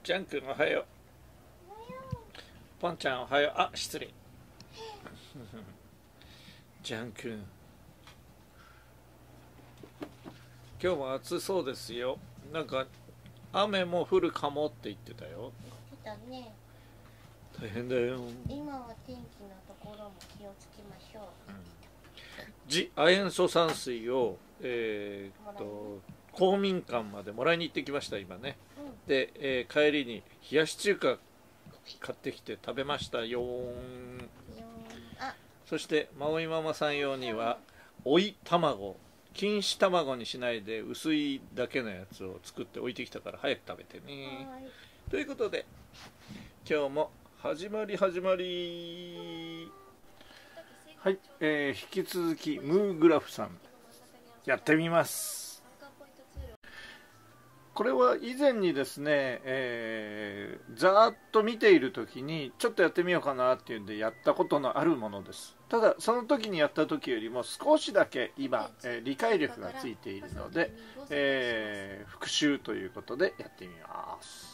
ジャン君おはよう。ポンちゃんおはよう。あ、失礼。ジャン君、今日も暑そうですよ。なんか雨も降るかもって言ってたよ。 だね。 大変だよ。 今は天気のところも気をつけましょう。 次亜塩素酸水を、公民館までもらいに行ってきました今ね。で、帰りに冷やし中華買ってきて食べましたよ。 あ、 そしてまおいママさん用には追い卵、錦糸卵にしないで薄いだけのやつを作って置いてきたから早く食べてね。ということで今日も始まり。はい、引き続きムーグラフさんやってみます。これは以前にですね、ざーっと見ている時にちょっとやってみようかなっていうんでやったことのあるものです。ただその時にやった時よりも少しだけ今、理解力がついているので、復習ということでやってみます。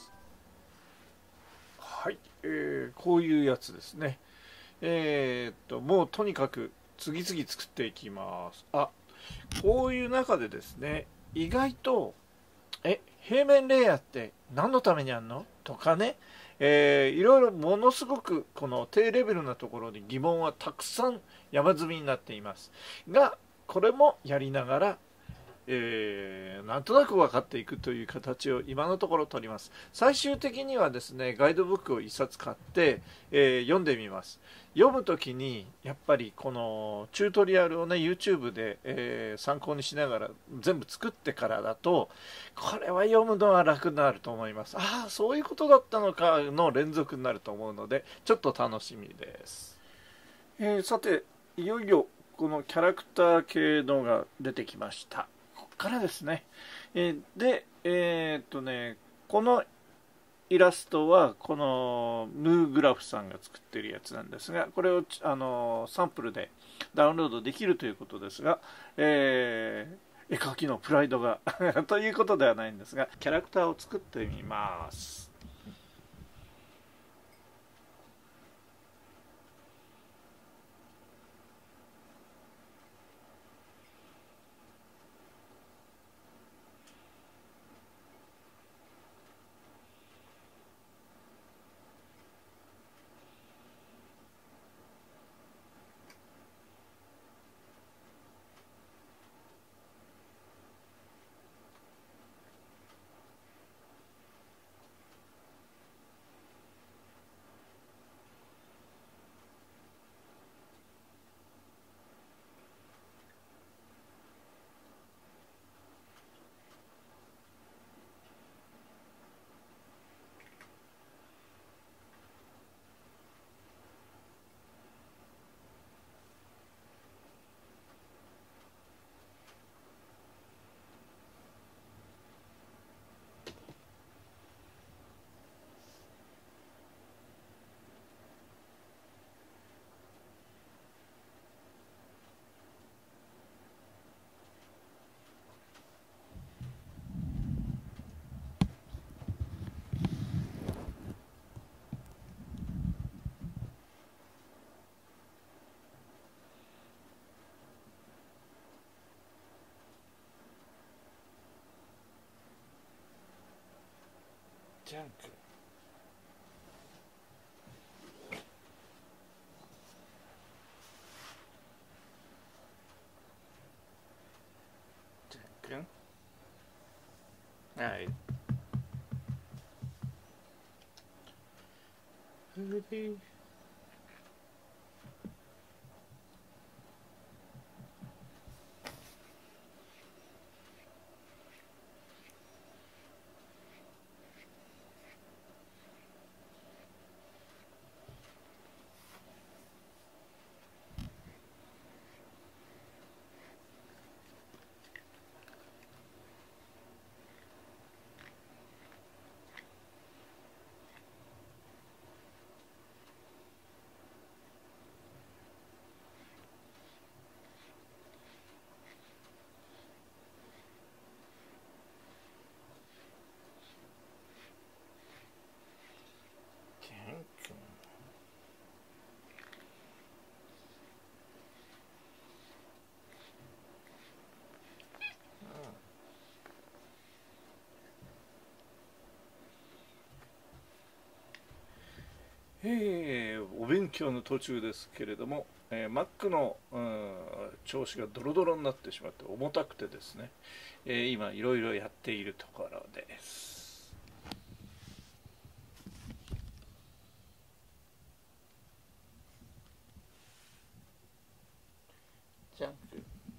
はい、こういうやつですね。もうとにかく次々作っていきます。あ、こういう中でですね、意外と平面レイヤーって何のためにあるのとかね、いろいろものすごくこの低レベルなところに疑問はたくさん山積みになっていますが、これもやりながら、なんとなく分かっていくという形を今のところ取ります。最終的にはですね、ガイドブックを1冊買って、読んでみます。読むときにやっぱりこのチュートリアルをね YouTube で、参考にしながら全部作ってからだと、これは読むのは楽になると思います。ああ、そういうことだったのかの連続になると思うのでちょっと楽しみです。さて、いよいよこのキャラクター系のが出てきました。ここからですね。で、このイラストはこのヌーグラフさんが作ってるやつなんですが、これをサンプルでダウンロードできるということですが、絵描きのプライドがということではないんですが、キャラクターを作ってみます。ジャンク。ジャン君。はい。 お勉強の途中ですけれども、Mac の、調子がドロドロになってしまって重たくてですね、今いろいろやっているところです。ジャンク